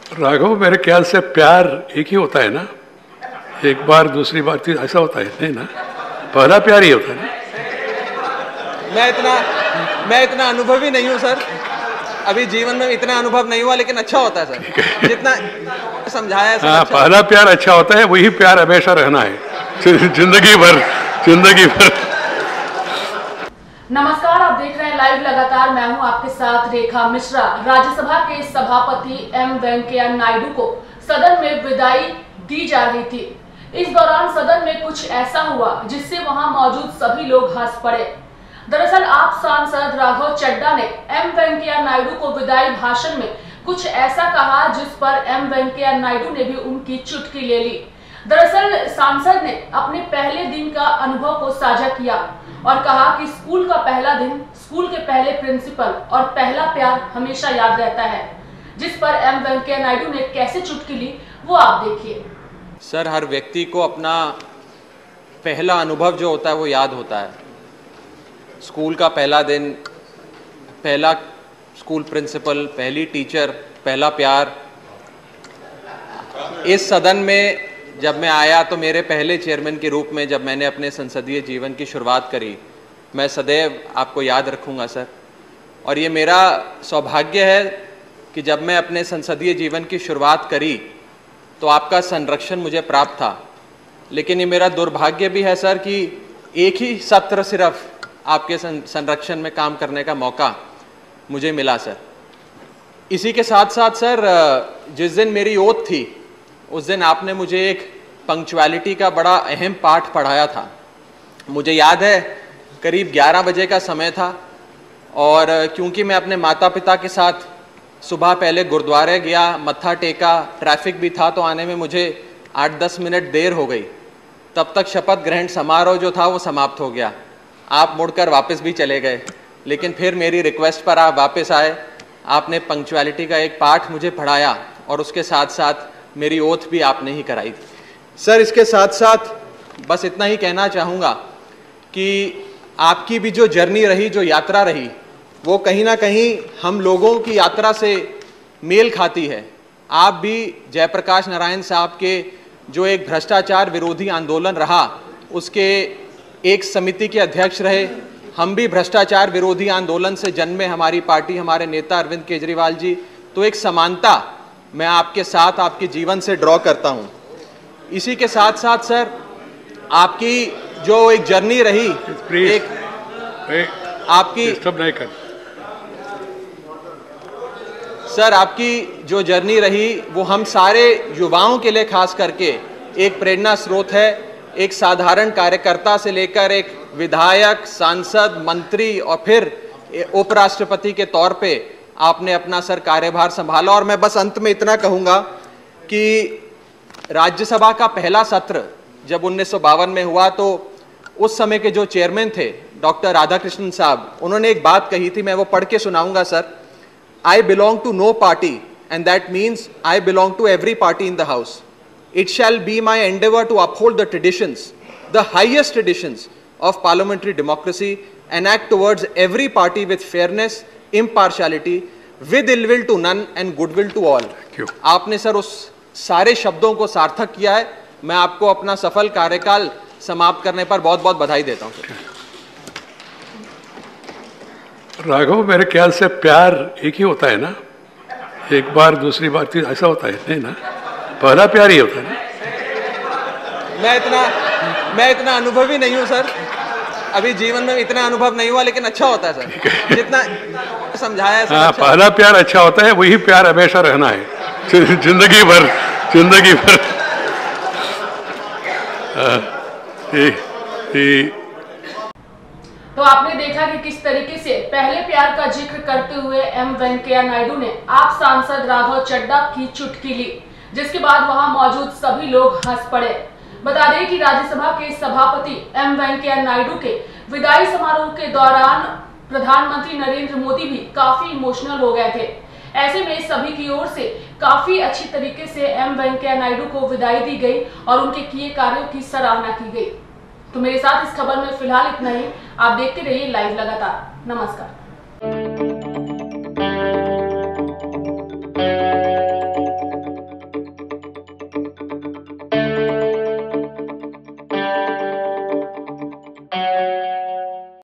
राघव, मेरे ख्याल से प्यार एक ही होता है ना, एक बार दूसरी बार ऐसा होता है नहीं ना, पहला प्यार ही होता है ना। मैं इतना अनुभवी नहीं हूँ सर, अभी जीवन में इतना अनुभव नहीं हुआ, लेकिन अच्छा होता है सर, जितना समझाया है सर। हाँ, अच्छा पहला प्यार अच्छा होता है, वही प्यार हमेशा रहना है, जिंदगी भर। नमस्कार, आप देख रहे हैं लाइव लगातार। मैं हूं आपके साथ रेखा मिश्रा। राज्यसभा के सभापति एम वेंकैया नायडू को सदन में विदाई दी जा रही थी। इस दौरान सदन में कुछ ऐसा हुआ जिससे वहां मौजूद सभी लोग हंस पड़े। दरअसल आप सांसद राघव चड्ढा ने एम वेंकैया नायडू को विदाई भाषण में कुछ ऐसा कहा जिस पर एम वेंकैया नायडू ने भी उनकी चुटकी ले ली। दरअसल सांसद ने अपने पहले दिन का अनुभव को साझा किया और कहा कि स्कूल का पहला दिन, स्कूल के पहले प्रिंसिपल और पहला प्यार हमेशा याद रहता है। जिस पर एम वेंकैया नायडू ने कैसे चुटकी ली वो आप देखिए। सर, हर व्यक्ति को अपना पहला अनुभव जो होता है वो याद होता है। स्कूल का पहला दिन, पहला स्कूल प्रिंसिपल, पहली टीचर, पहला प्यार। इस सदन में जब मैं आया तो मेरे पहले चेयरमैन के रूप में जब मैंने अपने संसदीय जीवन की शुरुआत करी, मैं सदैव आपको याद रखूंगा सर। और ये मेरा सौभाग्य है कि जब मैं अपने संसदीय जीवन की शुरुआत करी तो आपका संरक्षण मुझे प्राप्त था, लेकिन ये मेरा दुर्भाग्य भी है सर कि एक ही सत्र सिर्फ आपके संरक्षण में काम करने का मौका मुझे मिला सर। इसी के साथ साथ सर, जिस दिन मेरी ओथ थी उस दिन आपने मुझे एक पंक्चुअलिटी का बड़ा अहम पाठ पढ़ाया था। मुझे याद है करीब 11 बजे का समय था और क्योंकि मैं अपने माता पिता के साथ सुबह पहले गुरुद्वारे गया, मत्था टेका, ट्रैफिक भी था तो आने में मुझे 8-10 मिनट देर हो गई। तब तक शपथ ग्रहण समारोह जो था वो समाप्त हो गया। आप मुड़कर वापस भी चले गए, लेकिन फिर मेरी रिक्वेस्ट पर आप वापस आए। आपने पंक्चुअलिटी का एक पाठ मुझे पढ़ाया और उसके साथ साथ मेरी ओथ भी आपने ही कराई थी सर। इसके साथ साथ बस इतना ही कहना चाहूँगा कि आपकी भी जो जर्नी रही, जो यात्रा रही, वो कहीं ना कहीं हम लोगों की यात्रा से मेल खाती है। आप भी जयप्रकाश नारायण साहब के जो एक भ्रष्टाचार विरोधी आंदोलन रहा उसके एक समिति के अध्यक्ष रहे। हम भी भ्रष्टाचार विरोधी आंदोलन से जन्मे हमारी पार्टी, हमारे नेता अरविंद केजरीवाल जी। तो एक समानता मैं आपके साथ, आपके जीवन से ड्रॉ करता हूं। इसी के साथ साथ सर, आपकी जो एक जर्नी रही, आपकी जो जर्नी रही वो हम सारे युवाओं के लिए खास करके एक प्रेरणा स्रोत है। एक साधारण कार्यकर्ता से लेकर एक विधायक, सांसद, मंत्री और फिर उपराष्ट्रपति के तौर पे आपने अपना सर कार्यभार संभाला। और मैं बस अंत में इतना कहूंगा कि राज्यसभा का पहला सत्र जब 1952 में हुआ तो उस समय के जो चेयरमैन थे डॉक्टर राधाकृष्णन साहब, उन्होंने एक बात कही थी, मैं वो पढ़ के सुनाऊंगा sir. I belong to no party and that means I belong to every party in the house. It shall be my endeavour to uphold the traditions, the highest traditions of parliamentary democracy, and act towards every party with fairness, impartiality, with ill will to none and good will to all. आपने sir उस सारे शब्दों को सार्थक किया है। मैं आपको अपना सफल कार्यकाल समाप्त करने पर बहुत बहुत बधाई देता हूं सर। राघव, मेरे ख्याल से प्यार एक ही होता है ना, एक बार दूसरी बार ऐसा होता है नहीं ना, पहला प्यार ही होता है ना। मैं इतना अनुभवी नहीं हूँ सर, अभी जीवन में इतना अनुभव नहीं हुआ, लेकिन अच्छा होता है सर, जितना समझाया है सर। हाँ, अच्छा पहला प्यार अच्छा होता है, वही प्यार हमेशा रहना है, जिंदगी भर। तो आपने देखा कि किस तरीके से पहले प्यार का जिक्र करते हुए एम वेंकैया नायडू ने आप सांसद राघव चड्ढा की चुटकी ली, जिसके बाद वहां मौजूद सभी लोग हंस पड़े। बता दें कि राज्यसभा के सभापति एम वेंकैया नायडू के विदाई समारोह के दौरान प्रधानमंत्री नरेंद्र मोदी भी काफी इमोशनल हो गए थे। ऐसे में सभी की ओर से काफी अच्छी तरीके से एम वेंकैया नायडू को विदाई दी गई और उनके किए कार्यों की सराहना की गई। तो मेरे साथ इस खबर में फिलहाल इतना ही। आप देखते रहिए लाइव लगातार। नमस्कार।